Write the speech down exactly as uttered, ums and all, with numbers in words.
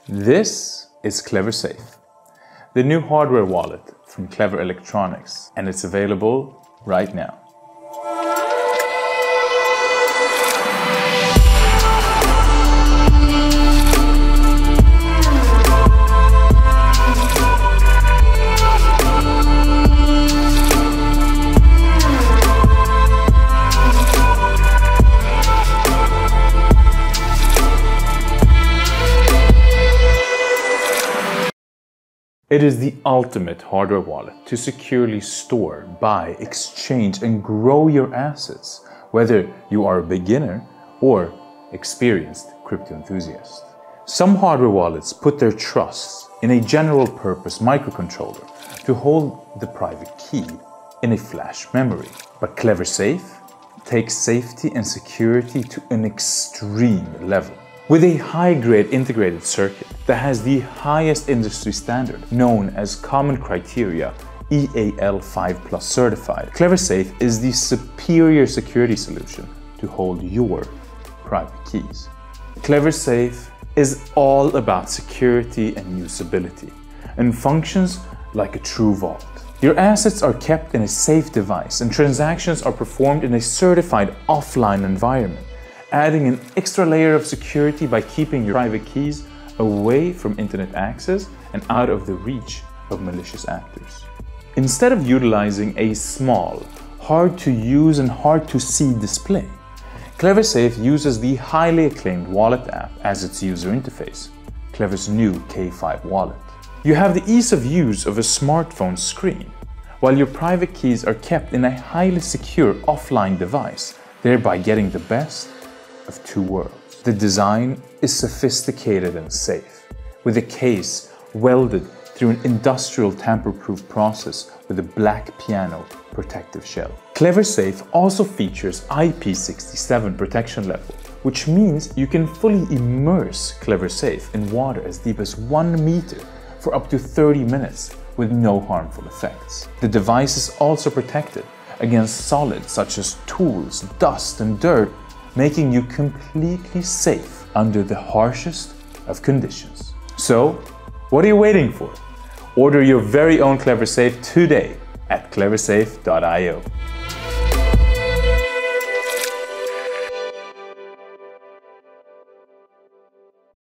This is KleverSafe, the new hardware wallet from Klever Electronics, and it's available right now. It is the ultimate hardware wallet to securely store, buy, exchange, and grow your assets, whether you are a beginner or experienced crypto enthusiast. Some hardware wallets put their trust in a general purpose microcontroller to hold the private key in a flash memory. But KleverSafe takes safety and security to an extreme level. With a high-grade integrated circuit that has the highest industry standard, known as Common Criteria E A L five plus certified, KleverSafe is the superior security solution to hold your private keys. KleverSafe is all about security and usability and functions like a true vault. Your assets are kept in a safe device and transactions are performed in a certified offline environment, adding an extra layer of security by keeping your private keys away from internet access and out of the reach of malicious actors. Instead of utilizing a small, hard to use and hard to see display, KleverSafe uses the highly acclaimed wallet app as its user interface, Klever's new K five wallet. You have the ease of use of a smartphone screen, while your private keys are kept in a highly secure offline device, thereby getting the best of two worlds. The design is sophisticated and safe, with a case welded through an industrial tamper-proof process with a black piano protective shell. KleverSafe also features I P six seven protection level, which means you can fully immerse KleverSafe in water as deep as one meter for up to thirty minutes with no harmful effects. The device is also protected against solids such as tools, dust, and dirt, making you completely safe under the harshest of conditions. So, what are you waiting for? Order your very own KleverSafe today at clever safe dot i o.